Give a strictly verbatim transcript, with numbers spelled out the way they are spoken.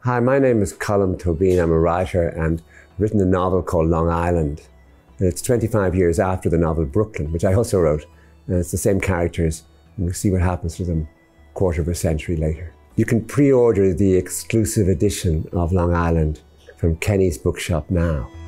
Hi, my name is Colm Tóibín. I'm a writer and written a novel called Long Island. It's twenty-five years after the novel Brooklyn, which I also wrote. And it's the same characters, and we'll see what happens to them a quarter of a century later. You can pre-order the exclusive edition of Long Island from Kenny's Bookshop now.